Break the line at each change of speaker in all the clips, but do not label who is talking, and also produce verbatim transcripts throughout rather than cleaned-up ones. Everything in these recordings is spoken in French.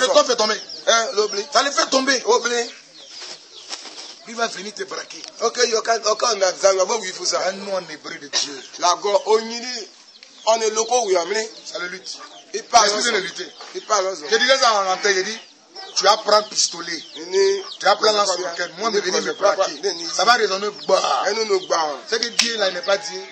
de toi fait tomber.
Hein, l'oubli.
Ça le fait tomber.
Oubli.
Il va venir te braquer.
Ok, yoka, ok, on a besoin de il faut ça.
Un nom en hébreu de Dieu.
La go, on y on est locaux, oui, amené.
Ça le lutte.
Il parle.
Excusez de lutter.
Il parle.
Je disais ça en antenne, je dis, tu vas prendre pistolet. Tu vas prendre lance roquette. Moi, je vais venir me braquer. Ça va résonner. Bah. C'est que Dieu, là, il n'est pas Dieu.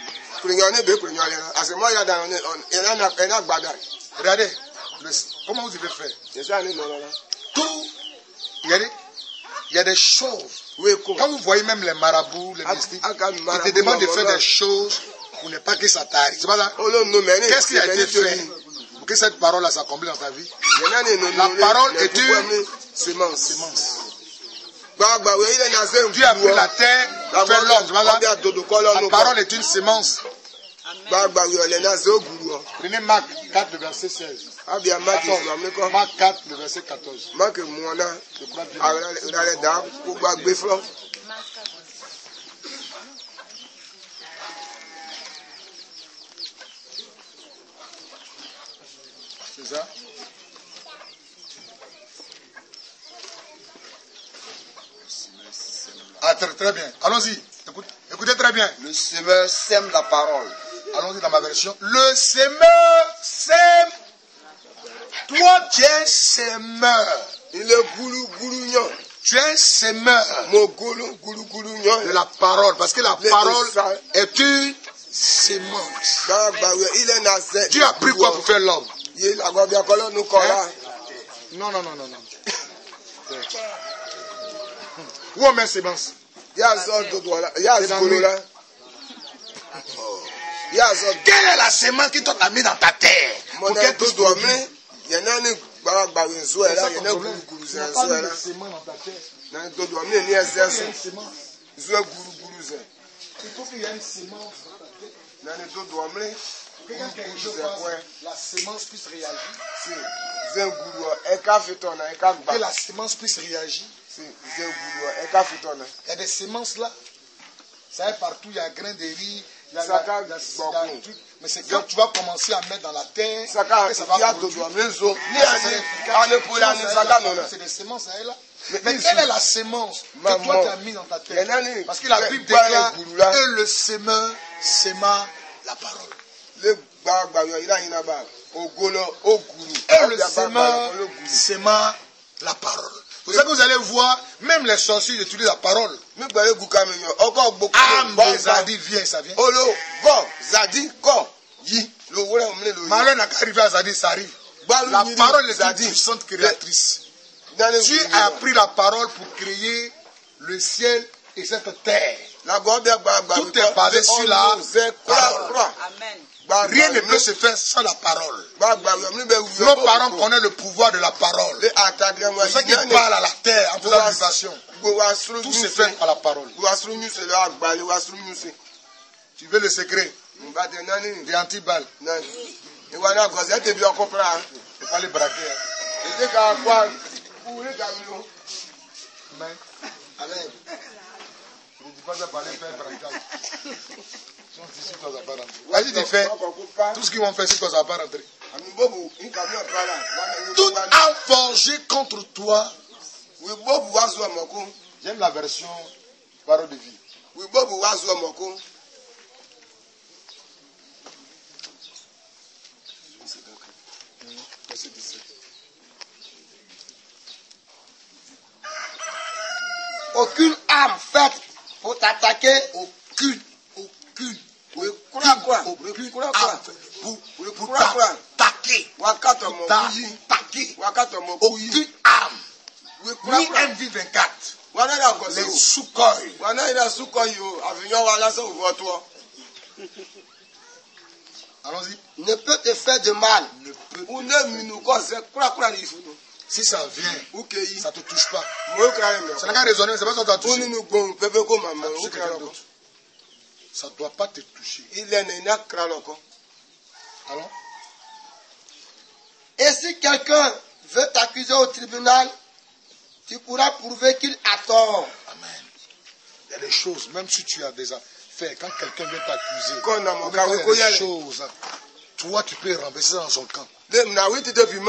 Regardez, comment vous devez faire. Tout, il y a des, il y a des choses. Quand vous voyez même les marabouts, les mystiques, ils te demandent de faire des choses pour ne pas que ça t'arrive. C'est pas ça? Qu'est-ce qui a été fait pour que cette parole-là s'accomplisse dans ta vie? La parole est une sémence. Dieu a pris la terre, fait l'homme. La parole est une sémence. Prenez Marc quatre, le verset seize. Marc quatre, le verset quatorze. C'est ça? Ah, très, très bien. Allons-y. Écoute, écoutez très bien.
Le semeur sème la parole.
Allons-y dans ma version. Le semeur sème. Toi, tu es semeur.
Il est goulou goulou.
Tu es semeur.
Mon goulou goulou goulou.
De la parole. Parce que la parole est une sémence. Dieu a pris quoi pour faire l'homme? Non, non, non, non, non. Où on met sémence? Quelle est la sémence qui t'a mis dans ta terre? Pour qu'elle puisse produire.
Il y en a une sémence dans ta terre. Il
faut qu'il y ait une sémence dans ta terre. Que quand quelque chose passe, la sémence puisse réagir. Que la sémence puisse réagir. Il y a des sémences là. Ça est partout, il y a un grain de riz, il y a, il y a, il y a, il y a un truc. Mais c'est quand tu vas commencer à mettre dans la terre, que ça va produire. C'est des semences, ça est là. Mais quelle est la sémence que toi tu as mis dans ta terre? Parce que la Bible déclare que le semeur séma la parole.
Et
le semeur séma la parole. C'est ça que vous allez voir, même les sorciers utilisent la parole. Ah, Zadi vient, ça vient. Malheur n'a qu'à arriver à Zadi, ça arrive. La parole est une puissante créatrice. Dieu a pris la parole pour créer le ciel et cette terre. Tout est basé sur la parole. Rien ne peut se faire sans la parole. Nos parents connaissent le pouvoir de la parole. C'est ça qui parle à la terre en faisant vibration. Tout se fait par la parole. Tu veux le secret de Antibal? Il ne faut pas les braquer. Amen. Je ne dis pas de parler faire braquage. Vas-y, tu fais. Tout ce qu'ils vont faire, c'est que ça va pas rentrer. Tout a forgé contre toi. J'aime la version parole de vie.
Aucune arme faite pour t'attaquer, aucune, aucune, aucune, aucune arme pour t'attaquer, t'attaquer, aucune arme, ni M V vingt-quatre, les Sukhoi.
Allons-y.
Ne peut te faire de mal. Ne peut.
Si ça vient, ça ne te touche pas. Ça n'a qu'à raisonner, c'est pas ça qui t'a touché. Ça ne doit pas te toucher. Alors?
Et si quelqu'un veut t'accuser au tribunal, tu pourras prouver qu'il a tort.
Amen. Il y a des choses, même si tu as déjà fait, quand quelqu'un vient t'accuser, il y a des choses toi, tu peux renverser dans son camp.
La prochaine,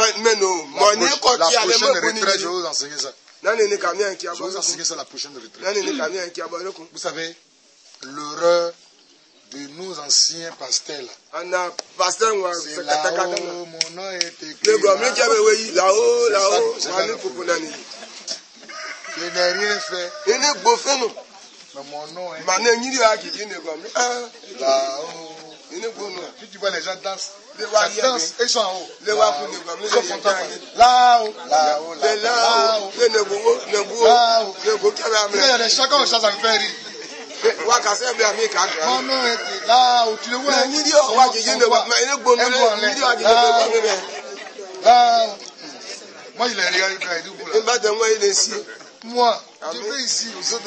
la prochaine retraite, je vais vous enseigner ça. Je vais vous enseigner ça la prochaine retraite. Vous savez, l'horreur de nos anciens pasteurs là. C'est là-haut, mon nom est écrit.
Là-haut, là-haut,
je n'ai rien fait. Mais mon nom est là-haut. Puis tu vois les gens dansent. Ils dansent, ils sont en haut. Ils sont contents. Là-haut, là-haut, là-haut. Là-haut. Chacun a chance à me faire rire. Mon nom est là-haut. Tu le vois. Là-haut. Moi, je l'ai regardé quand il dit moi, je vais ici.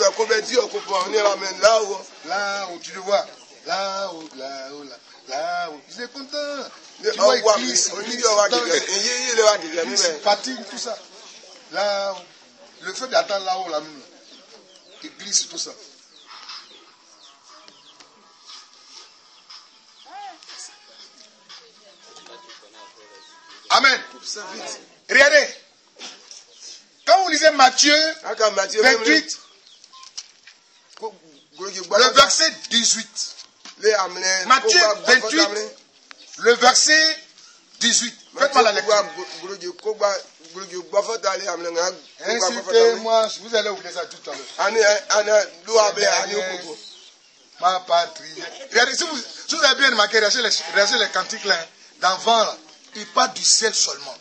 Là-haut, tu le vois. Là-haut, là-haut, là-haut. Il est content. Tu vois, il glisse, il glisse, il fatigue, tout ça. Là-haut. Le fait d'attendre là-haut, là, il glisse, tout ça. Amen. Regardez. Quand vous lisez Matthieu vingt-huit, le verset dix-huit. Matthieu vingt-huit, le verset dix-huit. Faites-moi la lecture. Incitez-moi, vous allez oublier ça tout à l'heure. Ma patrie. Regardez, si vous, si vous avez bien remarqué, regardez les, regardez les cantiques là, d'enfants là, ils partent du ciel seulement.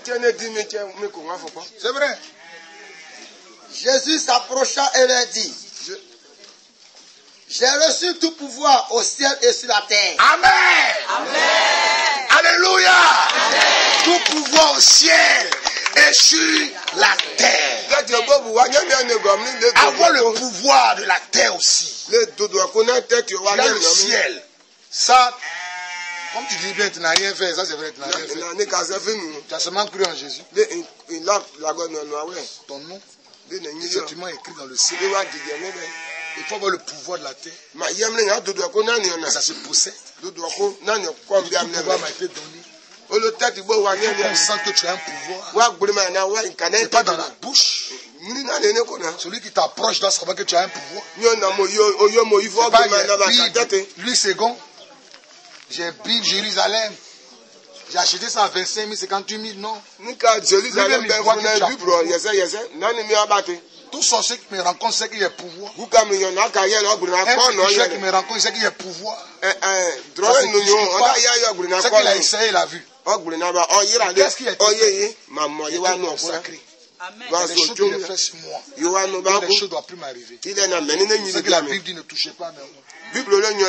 C'est vrai.
Jésus s'approcha et leur dit, j'ai reçu tout pouvoir au ciel et sur la terre.
Amen. Amen. Alléluia. Amen. Tout pouvoir au ciel et sur la terre. Avoir le pouvoir de la terre aussi. Il y a le ciel. Ça, comme tu dis bien, tu n'as rien fait. Ça, c'est vrai, tu n'as rien fait. Tu as seulement cru en Jésus. Ton nom est effectivement écrit dans le ciel. Il faut avoir le pouvoir de la terre. Ça se possède. Le pouvoir m'a été donné. On sent que tu as un pouvoir. Ce n'est pas dans la bouche. Celui qui t'approche doit savoir que tu as un pouvoir. Pas lui, second. J'ai Bible Jérusalem. J'ai acheté ça à vingt-cinq mille, cinquante-huit mille, non. Tout sorcier qui me rencontre sait qu'il y a pouvoir. Un pécheur qui me rencontre sait qu'il y a pouvoir. C'est qu'il a essayé, il a vu. Qu'est-ce qu'il a été sacré? Il y a des choses qu'il a fait sur moi. Et des choses ne doivent plus m'arriver. C'est que la Bible dit ne touchez pas à mes mots. C'est pour ça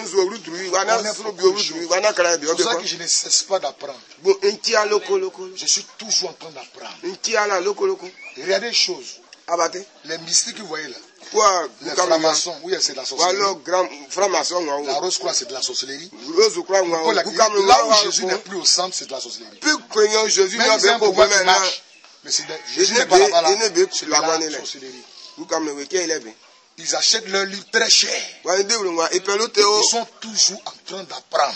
que je ne cesse pas d'apprendre. Je suis toujours en train d'apprendre. Regardez les choses. Les mystiques que vous voyez là. Les francs-maçons, oui, c'est de la sorcellerie. La rose croix, c'est de la sorcellerie. Là où Jésus n'est plus au centre, c'est de la sorcellerie. Même si un pouvoir qui marche, mais Jésus n'est pas là-bas, là, c'est de la sorcellerie. Ils achètent leurs livres très cher. Ils sont toujours en train d'apprendre.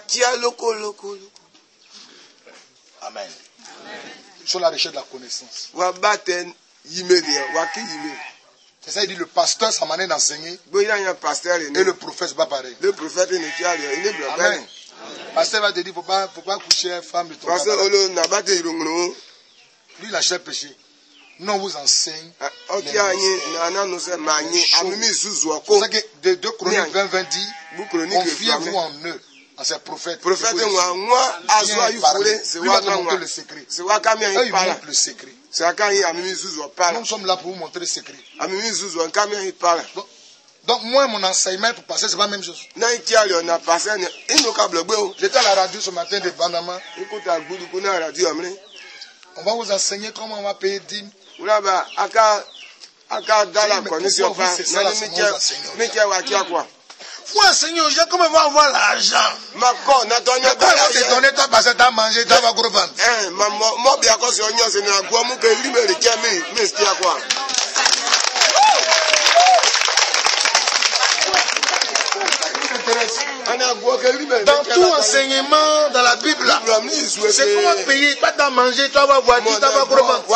Amen. Ils sont à la recherche de la connaissance. C'est ça, il dit le pasteur, sa manière d'enseigner. Et le prophète, c'est pas pareil. Le prophète, il est Amen. Le pasteur va te dire, il ne faut pas, faut pas coucher une femme de ton Lui, il achète péché. Nous, on vous enseigne. C'est pour ça que de deux Chroniques vingt vingt dit, confiez-vous en eux, en ces prophètes. Prophète, lui va te montrer le secret. Eux, ils montrent le secret. Nous sommes là pour vous montrer le secret. Donc, donc moi, mon enseignement pour passer, c'est pas la même chose. J'étais à la radio ce matin de Banama. On va vous enseigner comment on va payer dîmes. Il faut enseigner aux gens comment ils vont avoir l'argent. Quand on va te donner, toi, parce que tu as mangé, tu vas gros vendre. Dans tout enseignement dans la Bible, c'est comment payer, pas d'en manger, tu vas voir, tu vas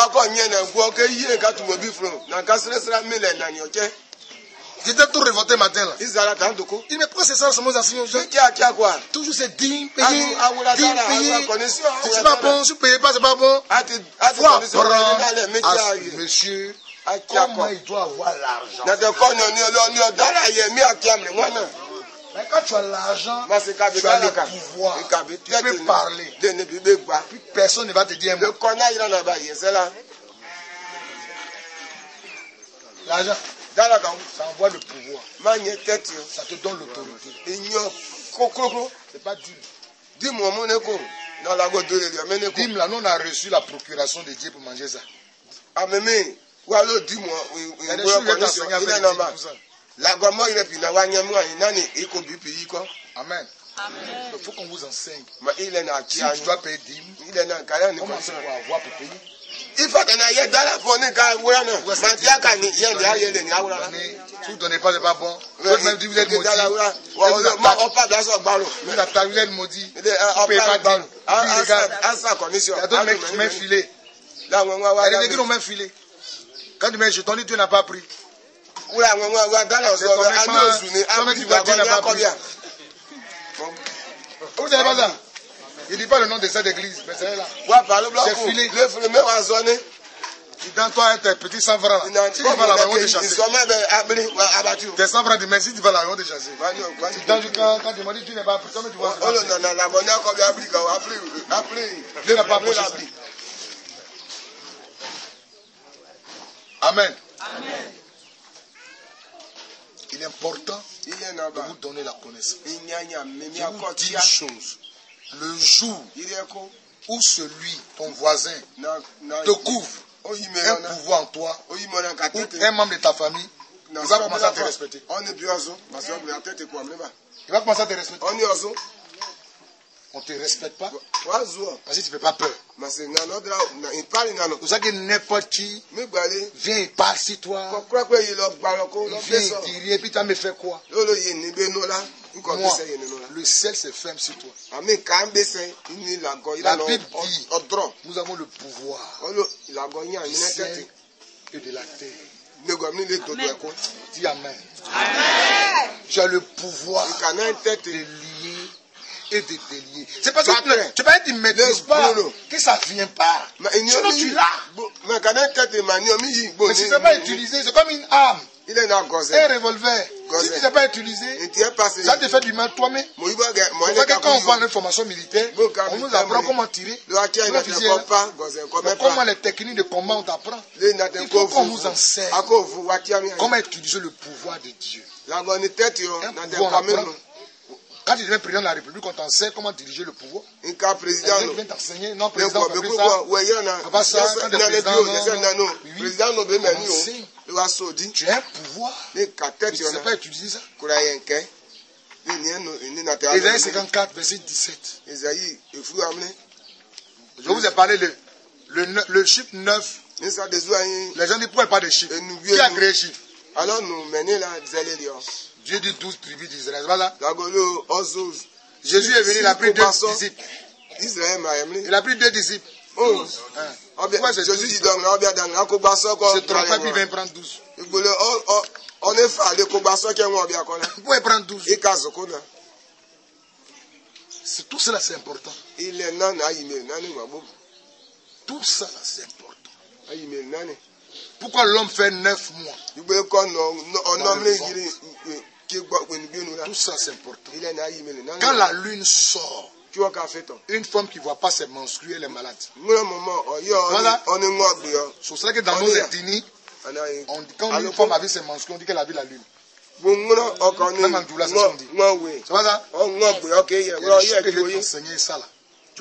J'étais tout révolté matin là. Il me prend ces ça, mon enseignant. Toujours c'est digne, payé, digne, payé. C'est pas bon, si vous ne payez pas, c'est pas bon. Faut apprendre à monsieur comment il doit avoir l'argent. Mais quand tu as l'argent, tu as le pouvoir. Tu peux parler. Puis personne ne va te dire un mot. L'argent, ça envoie le pouvoir. Ça te donne l'autorité. C'est pas dîme. Dîme là, nous on a reçu la procuration de Dieu pour manger ça. Il y a des choses que tu enseignes avec Dieu. Amen. Il faut qu'on vous enseigne. Si tu dois payer dîme, comment tu vas avoir pour payer? Il faut que tu aies dans la bonne si vous ne donnez pas, ce n'est pas bon. Vous même dit vous êtes maudit. Vous êtes maudit. Vous ne payez pas dîme. Puis regarde, il y a d'autres mecs qui m'ont filé. Il y a des mecs qui m'ont même filé. Quand tu m'as jeté, Dieu n'a pas pris. C'est ton mec qui va Dieu n'a pas pris. Vous savez pas ça? Il ne dit pas le nom de cette église, mais c'est là. C'est filé. Dans toi, tes petits cent francs. Si tu vas là-bas, ils vont te chasser. Tes cent francs, mais si tu vas là, ils vont te chasser. Quand tu m'as dit tu n'es pas pris, toi, tu vas. Dieu n'a pas approché ça. Amen. Il est important de vous donner la connaissance. Je vous dis une chose. Le jour où celui, ton voisin, te couvre un pouvoir en toi, ou un membre de ta famille, il va commencer à te respecter. Il va commencer à te respecter. On ne te respecte pas parce que tu ne fais pas peur. C'est pour ça que n'importe qui vient et parle sur toi. Il vient et dit, et puis tu as me fait quoi? Moi, le ciel se ferme sur toi. La Bible dit, nous avons le pouvoir du ciel et de la terre. Dis Amen. Amen. Tu as le pouvoir de lier et de délier. C'est parce que tu peux être maîtrise pas que ça ne vient pas. Sinon tu l'as. Mais si tu ne sais pas utiliser, c'est comme une arme. Un revolver. Si tu ne sais pas utiliser, ça te fait du mal toi-même. C'est pour ça que quand on voit l'information militaire, on nous apprend comment tirer. Mais comment les techniques de combat on t'apprend. Il faut qu'on nous enseigne comment utiliser le pouvoir de Dieu. Un pouvoir, on apprend. Quand tu deviens président de la République, on t'enseigne comment diriger le pouvoir. Un président vient t'enseigner, non, président, on fait ça. Pas ça, quand tu es président, non, oui. Tu as un pouvoir, mais tu ne sais pas utiliser ça. Ésaïe cinquante-quatre, verset dix-sept. Je vous ai parlé le, le, le chiffre neuf. Les gens disent, pourquoi pas de chiffres? Qui a créé le chiffre? Alors nous menons là, Dieu dit douze tribus d'Israël. Voilà. Jésus est venu, il a pris deux disciples. Il a pris deux disciples. douze. Pourquoi c'est Jésus dit donc, il se trompe pas, puis il vient prendre douze. Pourquoi il prend douze? Tout cela c'est important. Tout ça c'est important. Pourquoi l'homme fait neuf mois? Tout ça c'est important. Quand la lune sort, une femme qui ne voit pas ses menstrues, elle est malade. Voilà. C'est pour ça que dans nos ethnies, on dit, quand une femme a vu ses menstrues, on dit qu'elle a vu la lune. Même en Doula, c'est ce qu'on dit. C'est pas ça? Il y a des choses que je vais t'enseigner ça là.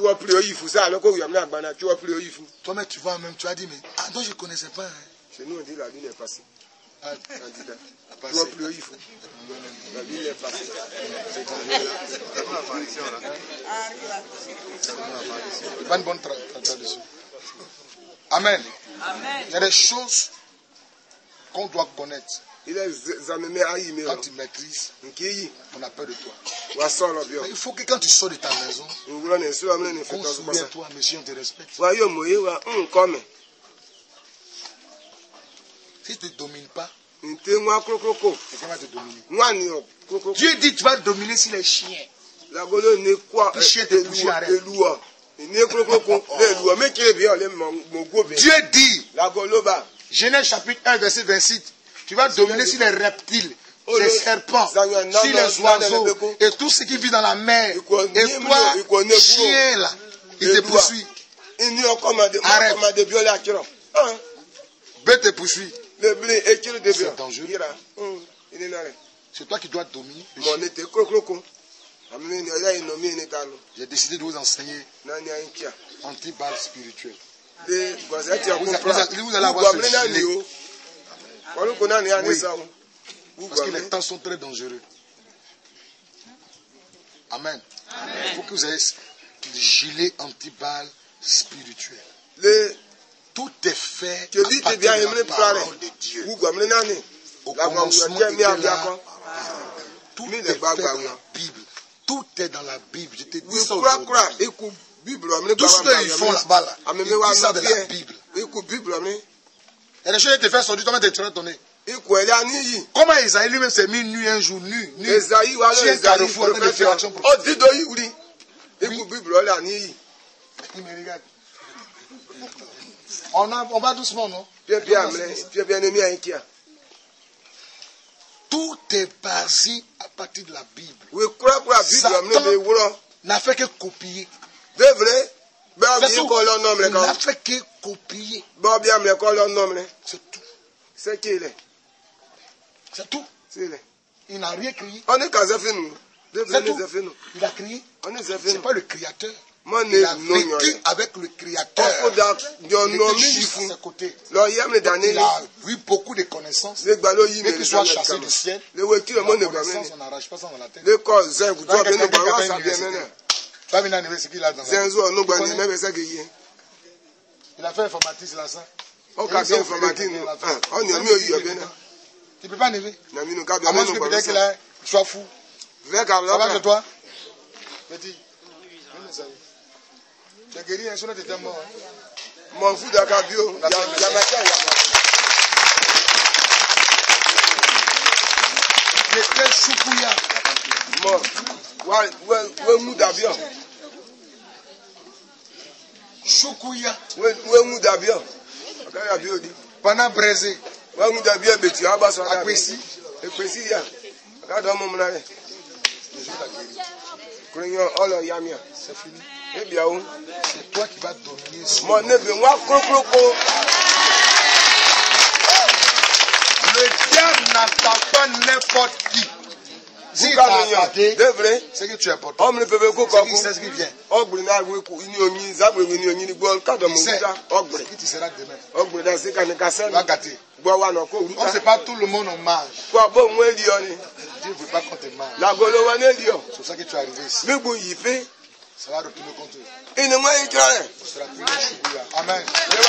Toi-même, tu vois même, tu as dit, mais ah, donc je ne connaissais pas. Hein. Chez nous, on dit la lune est passée. Ah, tu vois plus, il faut. La lune est passée. C'est pas une bonne traduction. Amen. Amen. Il y a des choses qu'on doit connaître. Quand tu maîtrises, on a peur de toi. Mais il faut que quand tu sors de ta maison, qu'on souvienne toi, monsieur, on te respecte. Si tu ne te domines pas, quelqu'un va te dominer. Dieu dit tu vas dominer sur les chiens. Les chiens te poussent à rien. Dieu dit, Genèse chapitre un, verset vingt-six, tu vas dominer sur les reptiles, les serpents, sur les oiseaux et tout ce qui vit dans la mer. Et toi, chien là, il te poursuit. Arrête. Bête te poursuit. C'est dangereux. C'est toi qui dois dominer. J'ai décidé de vous enseigner anti-balle spirituelle. Vous, vous allez avoir ce gilet. Oui. Parce que les temps sont très dangereux. Amen. Amen. Il faut que vous ayez des gilets anti-balle spirituels. Tout est fait à partir de la parole de Dieu. Au commencement, il était là. Tout est fait dans la Bible. Tout est dans la Bible. Je te dis ça aujourd'hui. Tout ce qu'ils font là-bas, là, ils disent ça de la Bible. Il y a des choses qui te font sortir, toi-même tu es étonné. Comment Esaïe lui-même s'est mis nu un jour, nu, nu.
Esaïe, voilà,
sur un carrefour en train de faire action prophétique. Oui. Il me regarde. On, a, on va doucement, non? Tout est basé à partir de la Bible. Satan n'a fait que copier. C'est tout. Il n'a fait que copier. C'est tout.
C'est qui il est.
C'est tout. Il n'a rien créé.
C'est
tout. Il a créé. Ce n'est pas le créateur. Il a vécu avec le créateur. Il était juste à ses côtés. Il a eu beaucoup de connaissances. Mais qu'il soit chassé du ciel, la connaissance, on n'arrache pas ça dans la tête. Pas venir à ce qu'il a dans la tête. Il a fait informatique là, ça. Tu ne peux pas never. À moins que peut-être qu'il soit fou. Ça va de toi? Petit. Tu as guéri un seul de tes morts.
Mon fou d'Akabio.
J'étais choukouya.
Bon. Ouais, mou d'Abio.
Choukouya.
Ouais, mou d'Abio.
Pendant braisé.
Ouais, mou d'Abio, Betty.
Akwesi.
Akwesi, ya. Regarde mon monnaie.
C'est fini.
C'est
toi qui vas dominer sur
mon neveu. Moi, crocroco.
Le diable n'attend pas n'importe qui. Si tu as attaqué, c'est que tu es important. C'est qui sait ce qui vient. Il sait ce qui tu seras demain. Tu vas gâter. Comme ce n'est pas tout le monde en mange. Dieu ne veut pas qu'on te mange. C'est ça que tu es arrivé ici. Ça va retourner contre eux. Tu seras plus de Choukouya. Amen.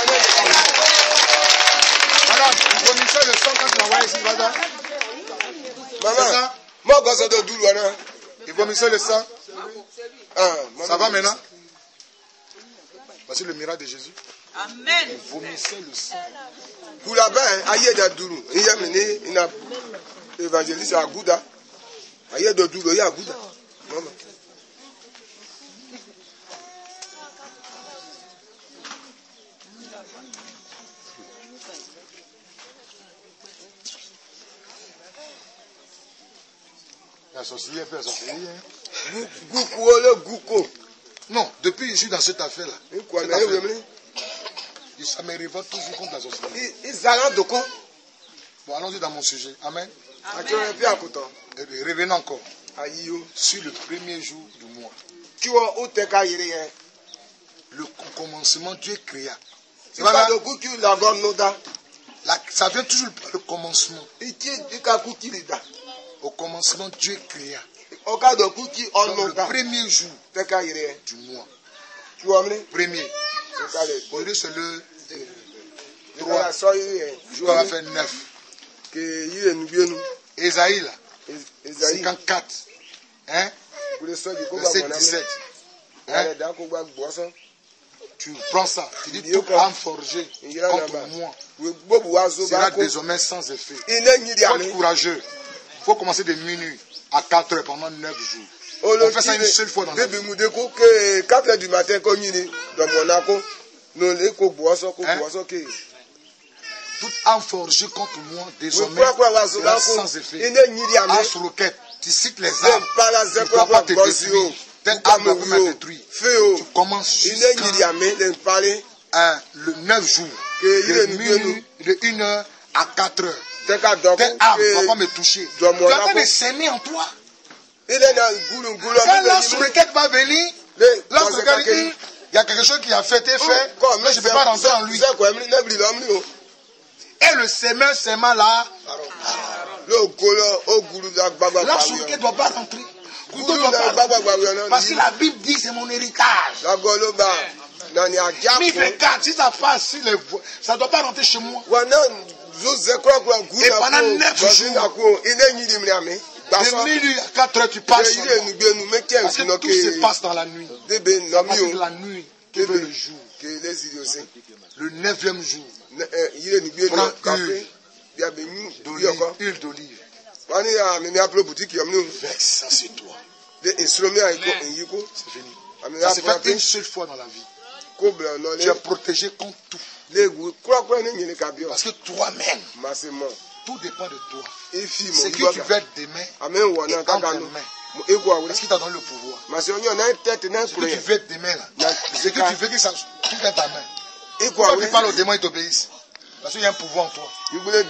Madame, vous vomissez le sang quand tu m'envoies ici, madame.
Maman.
Il vomissait le sang. Ah, ça va maintenant? Voici le miracle de Jésus.
Amen.
Il vomissait le sang.
Pour la bain, aïe d'Adoulou. Il y a mené une évangéliste à Gouda. Aïe d'Adoulou, il y a Gouda. Maman.
Associé, peu associé. Non, depuis que je suis dans cette affaire-là. Ça me révolte toujours contre la société. Bon, allons-y dans mon sujet. Amen. Et revenons encore. Sur le premier jour du mois. Le commencement, Dieu créa. La, ça vient toujours par le commencement. Au commencement, Dieu créa. Donc, le premier jour du mois. Premier. Aujourd'hui, c'est le trois. On va faire neuf. Ésaïe là. cinquante-quatre. Hein? Verset dix-sept. Hein? Tu prends ça. Tu dis tout âme forgée contre moi sera désormais sans effet. Il faut être courageux. Il faut commencer de minuit à quatre heures pendant neuf jours. On fait ça une seule fois dans la vie.
quatre heures du matin, quand il dans Monaco, nous les
toute âme forgée contre moi, désormais, sera sans effet. As roquette, tu cites les armes, tu ne dois pas te détruire. Telle arme doit pas détruire. Tu commences jusqu'à le neuf jours, de minuit, de une heure à quatre heures. Telle arme ne doit pas me toucher. Tu es en train de s'aimer en toi. Quand la roquette va venir, la roquette dit, il y a quelque chose qui a fait, t'es fait, mais je ne peux pas rentrer en lui. Et le semeur, sème là, la roquette ne doit pas rentrer. Parce que la Bible dit c'est mon héritage. Mais regarde, si ça passe, si les voies, ça ne doit pas rentrer chez moi. Et pendant neuf jours, de minuit à quatre heures, tu passes. Parce que tout se passe dans la nuit. Parce que la nuit, qui veut le jour. Le neuvième jour, prends huile d'olive. Verse ça sur toi. C'est fini. Ça se fait une seule fois dans la vie. Tu es protégé contre tout. Parce que toi-même, tout dépend de toi. Ce que tu veux être demain, et entre tes mains. Est-ce qu'il t'a donné le pouvoir? Ce que tu veux être demain, là, ce que tu veux que ça tout est ta main. Quand tu parles aux démons, ils t'obéissent. Parce qu'il y a un pouvoir en toi.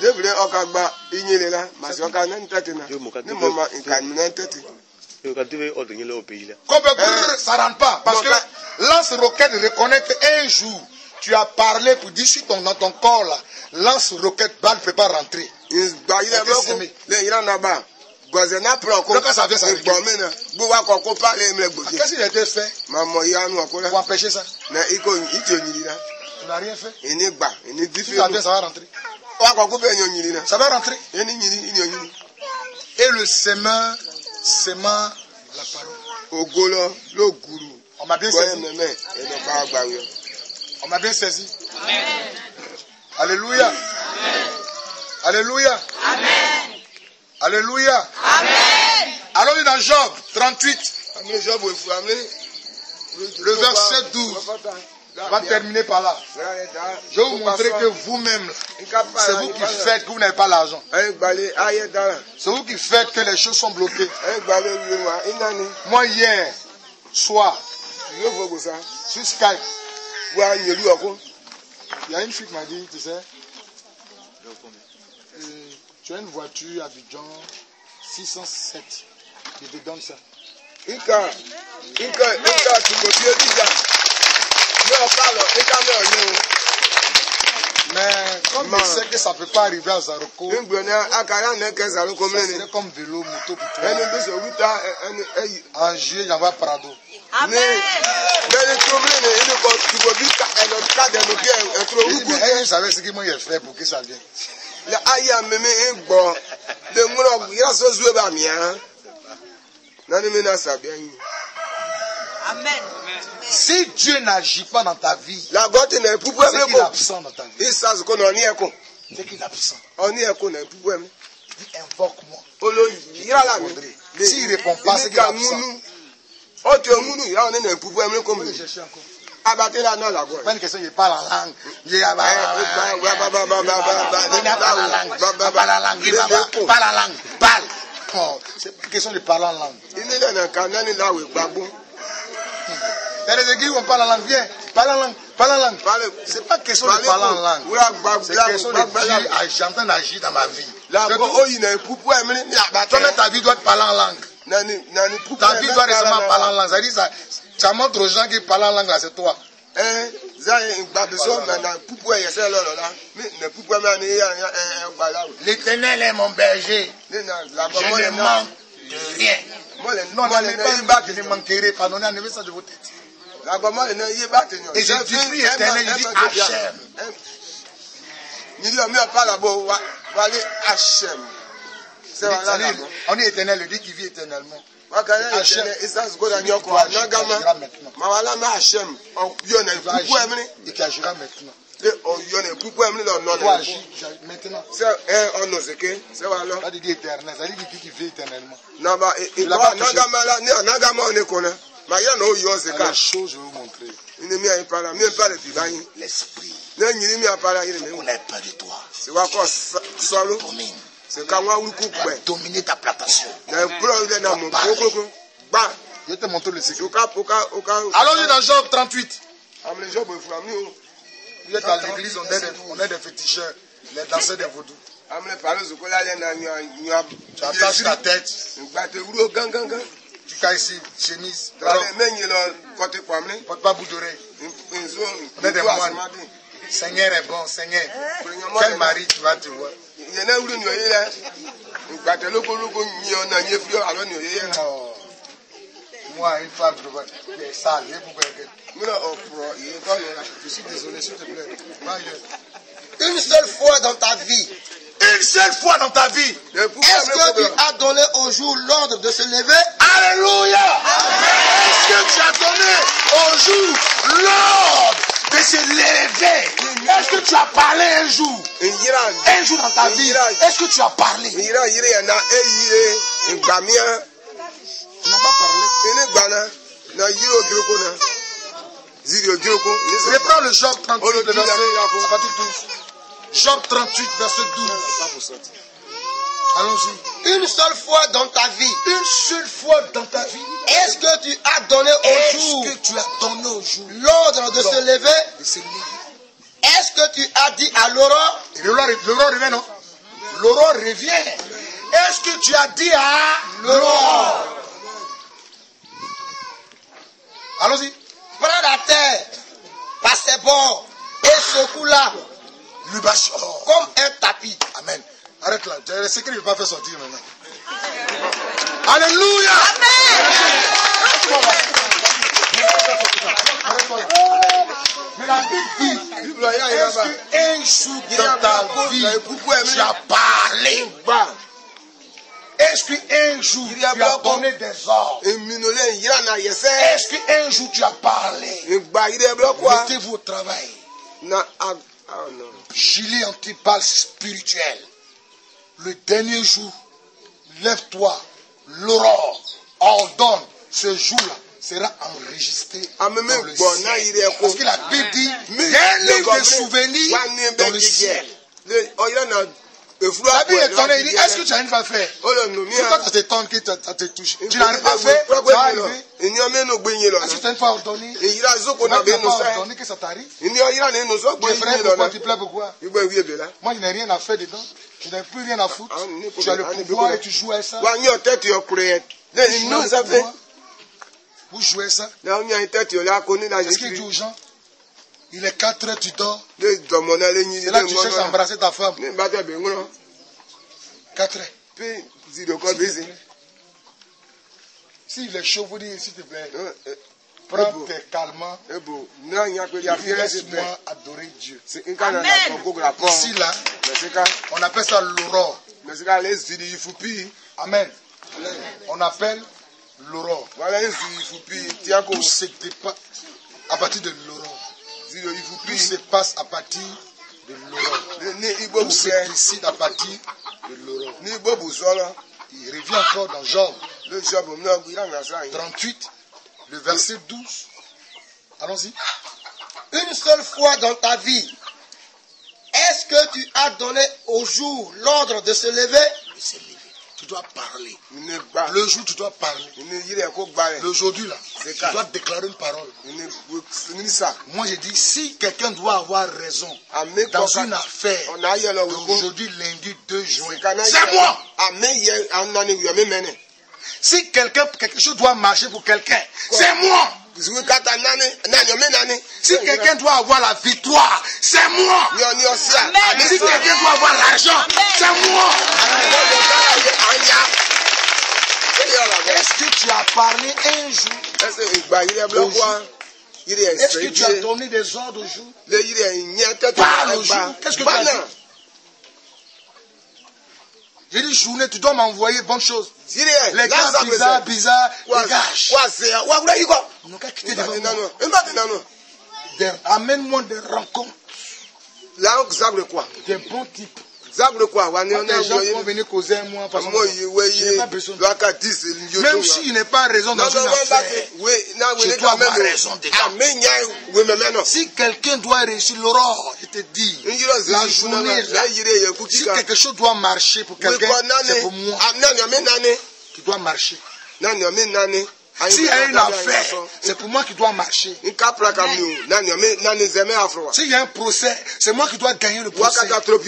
Ça ne rentre pas. Parce que lance-roquette reconnaît qu'un jour, tu as parlé pour dire si ton, dans ton corps là, lance-roquette balle ne peut pas rentrer. Donc quand ça vient, ça revient. Qu'est-ce qu'il a été fait pour empêcher ça? Tu n'as rien fait. Si ça vient, ça va rentrer. Ça va rentrer. Et le semeur sema la parole. On m'a bien saisi. On m'a bien saisi. Amen. Alléluia. Amen. Alléluia. Amen. Alléluia. Amen. Allons dans Job trente-huit. Le verset douze. On va terminer par là. Je vais vous montrer que vous-même, c'est vous qui faites que vous n'avez pas l'argent. C'est vous qui faites que les choses sont bloquées. Moi, hier soir, sur Skype, il y a une fille qui m'a dit, tu sais, euh, tu as une voiture à Abidjan six cent sept. Je te donne ça. Mais comme je sais que ça ne peut pas arriver à Zaroko, c'est comme vélo, moto pour toi. En juillet, j'en vais à Prado. Amen. Je savais ce que moi j'ai fait pour que ça vienne. Amen. Si Dieu n'agit pas dans ta vie, c'est qu'il est absent dans ta vie. C'est qu'il est absent. Il invoque-moi. S'il ne répond pas, c'est qu'il est absent. Pas une question, il parle en langue. Il parle en langue. Il parle en langue. Parle. C'est pas une question de parler en langue. Il y a des églises où on parle en langue. Viens, parle en langue. Parle en langue. C'est pas question de parler en langue. C'est question de dire, j'entends d'agir dans ma vie. Toi-même, ta vie doit te parler en langue. Ta vie doit récemment parler en langue. Ça dit ça. Ça montre aux gens qui parlent en langue là, c'est toi. L'Éternel est mon berger. Je ne manque de rien. Non, je ne manquerai pas. Donnez un message de vos têtes. Et je dis, l'Éternel, il dit, achève.
Valé Hachem.
On est éternel, le Dieu qui vit éternellement.
Hachem. Et ça, c'est quoi la nyoko? Nagama. Mawala ma Hachem. On yone kuku emni.
Il t'agira maintenant.
On yone kuku emni dans non.
Toi agis maintenant.
C'est un on ose que. C'est voilà.
Pas de Dieu éternel, ça dit Dieu qui vit éternellement.
Naba et Nagama là, Nagama on est connaît. Mais il y a no yo c'est
la chose je vais vous montrer.
Il ne m'y a pas là, même pas le divin.
L'esprit.
Ne n'y a pas là, il ne
connaît pas de toi.
C'est quoi solo? C'est quand on vous coupe.
Dominer ta plantation.
Je
vais te montrer le secret.
Allons-y
dans Job trente-huit.
Il
est à l'église, on est, des, on est des féticheurs, les danseurs des vaudous. Tu attaches ta tête. Tu cailles ici, chemise. Porte pas bout d'oreille. On est des moines. Seigneur est bon, Seigneur. Quel mari tu vas te voir? Oh. Moi, une femme qui est sale, je suis désolé, s'il te plaît.
Une seule fois dans ta vie.
Une seule fois dans ta vie.
Est-ce que tu as donné au jour l'ordre de se lever?
Alléluia. Est-ce que tu as donné au jour l'ordre de se lever? Est-ce que tu as parlé un jour? Un jour dans ta vie. Est-ce que tu as parlé?
Tu n'as pas parlé.
Reprends le Job trente-huit, le verset douze. Job trente-huit, verset douze. Allons-y.
Une seule fois dans ta vie.
Une seule fois dans ta vie.
Est-ce que tu as donné au jour?
Est-ce que tu as donné au jour
l'ordre de se lever?
De se lever.
Est-ce que tu as dit à l'aurore?
L'aurore revient, non? L'aurore revient. Est-ce que tu as dit à l'aurore? Allons-y.
Prends la terre par ses bords et secoue-la comme un tapis.
Amen. Arrête là. Le secret ne peut pas faire sortir maintenant. Alléluia. Mais la Bible dit, est-ce qu'un jour dans ta vie, tu as parlé? Est-ce qu'un jour tu as donné des ordres? Est-ce qu'un jour tu as parlé? Mettez-vous au travail. Gilet antipale spirituel. Le dernier jour, lève-toi. L'aurore ordonne ce jour-là sera enregistré dans le ciel. Parce que la Bible dit, il y a un livre de souvenirs dans le ciel. La Bible est tonnée, il dit, est-ce que tu n'arrives pas à faire? Pourquoi ça t'étonne que ça te touche? Tu n'arrives pas à faire? Ça va arriver. Est-ce que tu n'as pas ordonné? Tu n'as pas ordonné que ça t'arrive? Mes frères, pourquoi tu pleures pourquoi? Moi, je n'ai rien à faire dedans. Je n'ai plus rien à foutre. Tu as le pouvoir et tu joues à ça. Vous jouez ça? Est-ce qu'il dit aux gens? Il est quatre heures, tu dors. C'est là que tu cherches à embrasser ta femme. quatre heures. S'il est chaud, vous dites, s'il te plaît, prends tes calmants. Laisse-moi adorer Dieu.
Amen.
Ici, là, on appelle ça l'aurore. Amen. On appelle l'aurore. Tout se dépasse à partir de l'aurore. Tout se passe à partir de l'aurore. Tout se décide à partir de l'aurore. Il revient encore dans Job trente-huit, le verset douze. Allons-y.
Une seule fois dans ta vie, est-ce que tu as donné au jour l'ordre de se lever?
De se lever. Tu dois parler. Le jour, tu dois parler. Aujourd'hui, là, tu dois déclarer une parole. Moi, je dis, si quelqu'un doit avoir raison dans une affaire, aujourd'hui, lundi deux juin, c'est moi. Si quelqu'un, quelque chose doit marcher pour quelqu'un, c'est moi. Si quelqu'un doit avoir la victoire, c'est moi. Amen. Si quelqu'un doit avoir l'argent, c'est moi. Est-ce que tu as parlé un jour? Est-ce que tu as donné des ordres au jour? Parle au jour. Qu'est-ce que tu as dit? J'ai dit journée, tu dois m'envoyer bonne chose.
Ziri
Les gars bizarres, bizarres, dégage.
Wa se ya, wa kura yiko.
Ils n'ont qu'à quitter devant moi.
Mbate nano.
Des- Amène-moi des rencontres,
La zabre quoi?
des bons types.
Zabre quoi? Wa ne
Quand
na
les gens
wo
vont venir causer avec moi, parce que
mo yi we
je n'ai
yi
pas besoin de...
lo aka dis yo.
Même s'il n'est pas raison dans
non non
une
wa ba
affaire,
we na we
je
ne
dois
ka
avoir
me
raison de gars.
amenya we me me no.
Si quelqu'un doit réussir, l'aurore, je te dis, la journée, là, si quelque chose doit marcher pour quelqu'un, c'est pour moi qui doit marcher. S'il y a une affaire, c'est pour moi qui doit marcher. S'il y a un procès, c'est moi qui dois gagner le procès.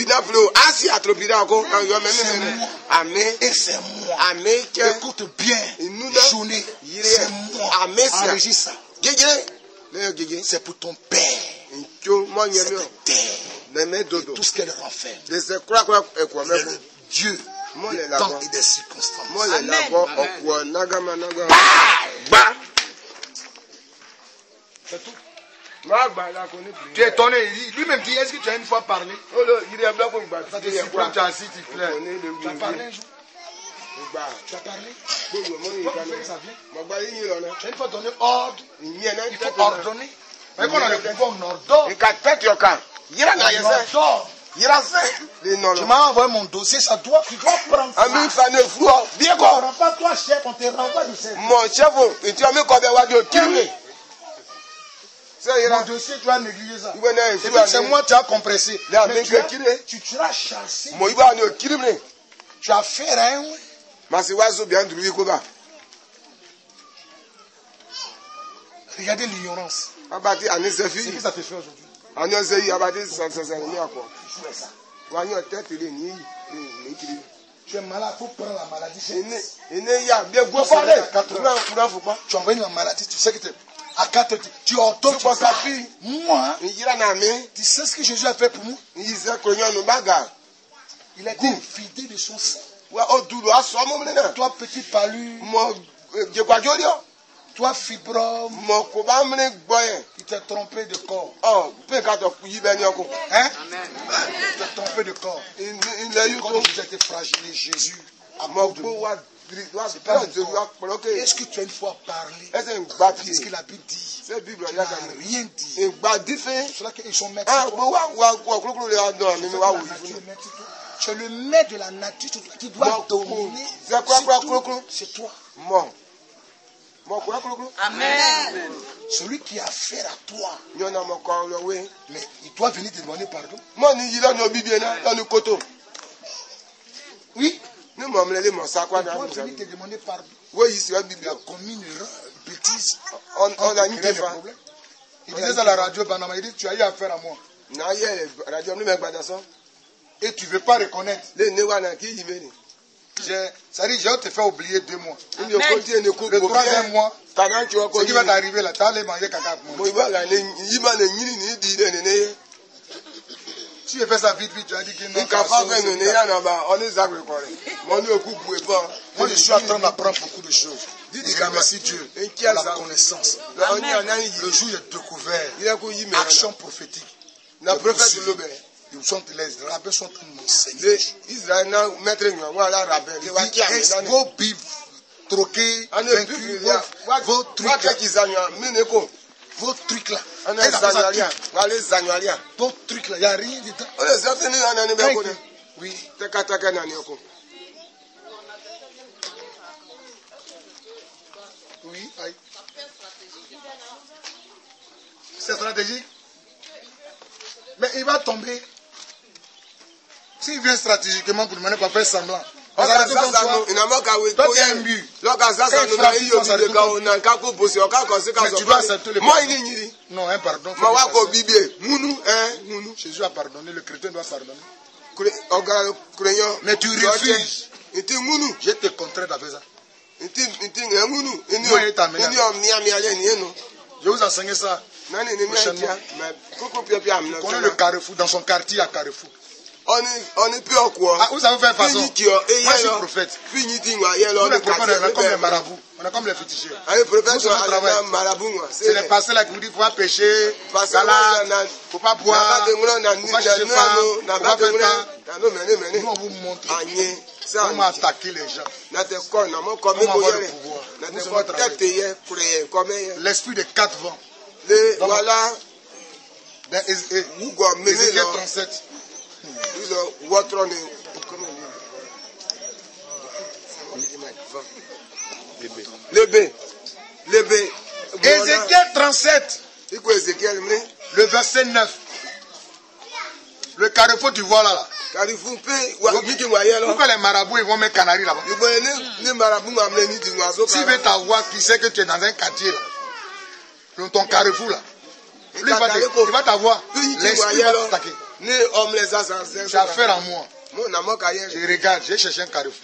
Et c'est moi. Écoute bien, journée, c'est moi. Enregistre ça. C'est pour ton père. C'est terre. Tout ce qu'elle renferme. Le Dieu des temps et des circonstances. C'est tout. Tu es étonné. Lui-même dit, est-ce que tu as une fois parlé? Ça te surprend, tu as assis, tu pleures. Tu as parlé un jour? Tu as parlé? Ça vient? Tu as une fois donné ordre? Il faut ordonner. Mais quand on a le pouvoir, on ordonne. On ordonne. Tu m'as envoyé mon dossier, ça doit, tu dois prendre ça.
Bien
On ne rend pas toi chef, on te renvoie du chef.
mon chef, tu as mis combien de kilomètres?
Mon dossier, tu as négligé ça. Et puis c'est moi, tu as compressé. Mais tu, as, tu, tu as chassé. Tu as fait rien. Regardez l'ignorance. C'est ce que ça te fait aujourd'hui. Tu es malade, il faut prendre la maladie. Tu envoies la maladie, tu sais que tu es à quatre, tu ordonnes, tu pars. Moi, tu sais ce que Jésus a fait pour nous? Il a été vidé de son sang. Toi, petit palu, toi, fibrome, il t'a trompé de corps. Hein? Il t'a trompé de corps. Quand vous êtes fragile, Jésus a mort de nous. Est-ce que tu as une fois parlé? Qu'est-ce que la Bible dit? Tu n'as rien dit. C'est cela qu'ils sont maîtres. Tu es le maître de la nature. Tu dois dominer. C'est toi.
Amen.
Celui qui a affaire à toi, mais il doit venir te demander pardon. Oui. Il doit venir te demander pardon. Il a commis une erreur, une bêtise.
On a mis des
problèmes. Il disait à la radio, il dit, tu as eu affaire à moi. Et tu ne veux pas reconnaître. Ça dit, je vais te faire oublier deux mois. Le troisième mois, ce qui va t'arriver là, tu vas aller manger caca avec moi. Si je fais ça vite, vite, tu as dit que non. Moi, je suis en train d'apprendre beaucoup de choses. Je remercie Dieu pour la connaissance. Le jour où j'ai découvert action prophétique. Ils sont, les rabbins sont en train de m'enseigner. Vos bifs troqués, vaincus, vos trucs là. Vos trucs là. Vos trucs là, il n'y a rien dedans. Oui. Oui, aïe. C'est stratégique. Mais il va tomber. S'il vient stratégiquement pour demander pas faire semblant. Toi, tu as un but. Mais tu dois accepter le pardon. Non, un pardon. Jésus a pardonné, le chrétien doit pardonner. Mais tu refuses. Je te contrains d'affaire ça. Moi, il t'a amené. Je vais vous enseigner ça. Prochainement. Tu connais le Carrefour, dans son quartier à Carrefour. Ah, vous savez faire façon. Moi, je suis prophète. Vous, les prophètes, on est comme les marabouts. On est comme les féticheurs. C'est les pasteurs là qui vous disent qu'il ne faut pas pécher, salade, il ne faut pas boire, il ne faut pas chercher femme, il ne faut pas faire ça. Nous, on vous montre. Comment attaquer les gens.
Comment avoir le pouvoir.
L'esprit des quatre vents.
Voilà.
Ézéchiel trente-sept.
Le B. Le B.
Ézéchiel trente-sept. Le verset neuf. Le carrefour du vois là. là. Pourquoi les marabouts ils vont mettre canari là-bas? S'il veut t'avoir, qui sait que tu es dans un quartier là, dans ton carrefour là, lui il va t'avoir. L'esprit va t'attaquer. J'ai affaire à moi. Je regarde, j'ai cherché un carrefour.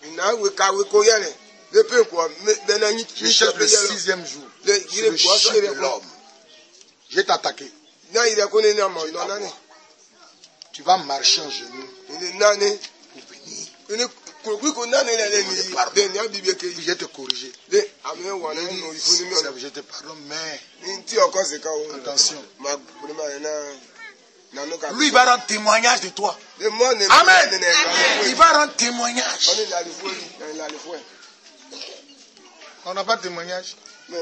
Je cherche le sixième jour. C'est le chef de l'homme. Je vais t'attaquer. Tu vas marcher en genoux pour venir. Je vais te corriger. Je te pardonne, mais attention. Lui, il va rendre témoignage de toi. Amen. Il va rendre témoignage. On n'a pas de témoignage.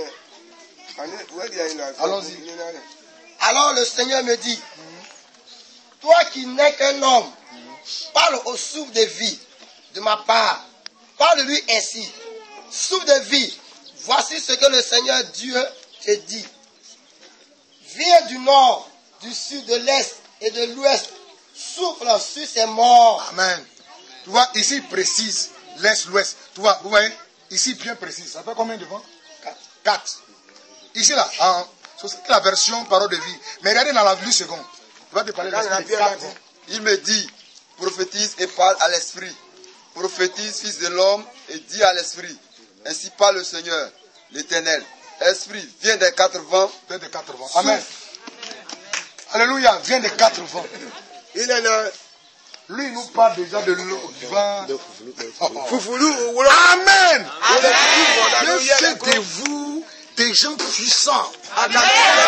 Allons-y.
Alors le Seigneur me dit, toi qui n'es qu'un homme, parle au souffle de vie de ma part. Parle-lui ainsi. Souffle de vie, voici ce que le Seigneur Dieu te dit. Viens du nord, du sud, de l'est et de l'ouest. Souffle sur ces morts.
Amen. Tu vois, ici il précise l'est, l'ouest. Tu vois, vous voyez, ici bien précis. Ça fait combien de vents? Quatre. Quatre. Ici là, en, c'est la version parole de vie. Mais regardez dans la vue seconde. Tu vas te parler de l'esprit.
Il me dit, prophétise et parle à l'esprit. Prophétise, fils de l'homme, et dis à l'esprit. Ainsi parle le Seigneur, l'Éternel. Esprit, viens des quatre vents.
Viens des quatre vents. Amen. Alléluia, viens des quatre vents.
Il est là.
Lui, il nous parle déjà de l'eau, du vent.
Foufoulou.
Amen. Dieu fait de vous des gens puissants.
Amen.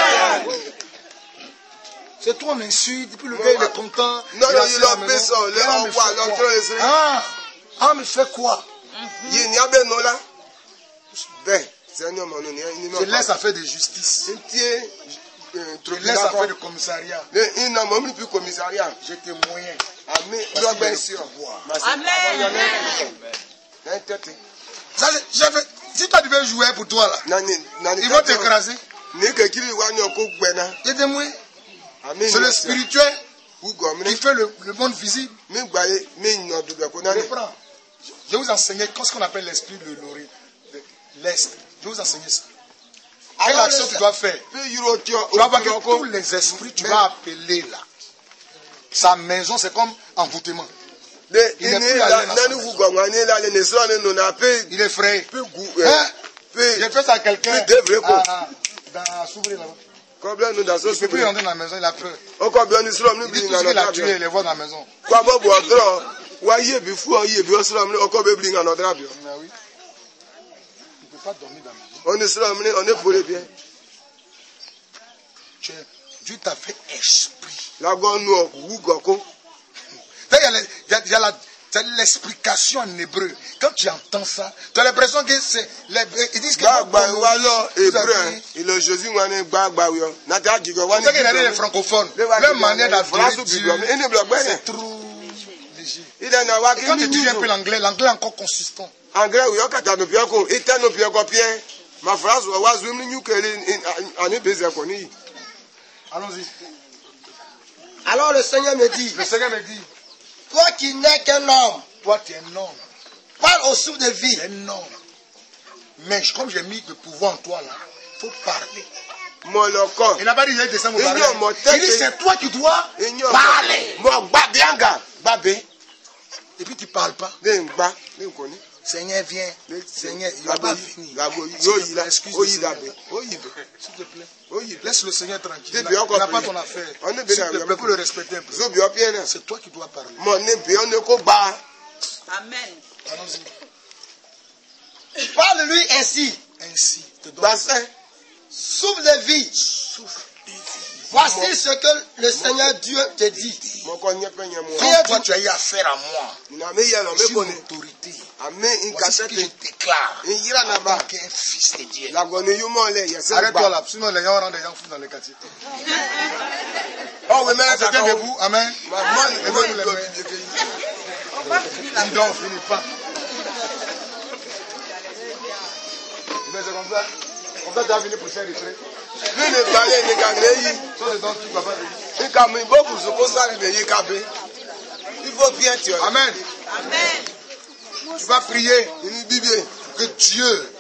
C'est toi, on insulte, et puis le gars, il est content.
Non, non, il a fait ça. Le envoie, l'entrée, le
Ah, ah, mais fait quoi?
Il n'y a pas de nom là. Ben, c'est un homme,
je laisse affaire de justice. Je laisse affaire de commissariat.
Il n'a même plus commissariat.
J'ai tes moyens.
Amen. Bien sûr.
Amen.
Si toi tu veux jouer pour toi là, ils vont t'écraser. J'ai des moyens. C'est le spirituel qui fait le, le monde visible. Je vais vous enseigner ce qu'on appelle l'esprit de l'orient, l'est. Je vais vous enseigner ça. Quelle action tu dois faire? Tu vas voir que tous les esprits, tu vas appeler là. Sa maison, c'est comme envoûtement. Il est plus à l'aise. Il est frais. Hein? J'ai fait ça à quelqu'un. Ah, dans s'ouvrir là-bas. Il ne peut plus rentrer dans la maison, il a peur. Il dit tout ce qu'il a tué, il les voit dans la maison.
Ah oui.
Il ne peut pas dormir dans la maison.
On est on est pour les biens.
Dieu t'a fait esprit.
La gonne,
Il y a, il y a la, l'explication en hébreu. Quand tu entends ça, tu as l'impression que c'est l'hébreu. Ils disent que les francophones, leur manière d'adorer Dieu, c'est trop léger. Et quand tu dis un peu l'anglais, l'anglais est encore consistant.
Anglais, oui, on a un peu et t'as un peu ma phrase was women you can en
Allons-y.
Alors le Seigneur me dit,
le Seigneur me dit,
toi qui n'es qu'un homme,
toi tu es un homme,
parle au souffle de vie.
Tu es un homme. Mais comme j'ai mis le pouvoir en toi là, il faut parler. Il n'a pas dit il descend au parler. Il dit c'est toi qui dois parler. Et puis tu ne parles pas. Seigneur, viens. Seigneur, il ne va pas venir. Excuse-moi. S'il te plaît. Laisse le Seigneur tranquille. Il n'a pas ton affaire. S'il te plaît, pour le respecter un peu. C'est toi qui dois parler.
Amen.
Allons-y.
Parle-lui ainsi.
Ainsi. Te donne.
Souffle de vie.
Souffle de vie.
Voici ce que le Seigneur Dieu te dit.
Quand toi tu as eu affaire à moi, je suis l'autorité. Voici ce que je déclare en tant qu'un fils de Dieu. Arrête-toi là, sinon les gens rendent des gens fous dans les quartiers.
Oh, oui, mais
on se tient debout, amen. Dis donc, on finit pas. Mais c'est comme ça. Comme ça, tu as fini pour faire retrait.
Il faut bien tuer.
Amen.
Amen.
Tu vas prier que Dieu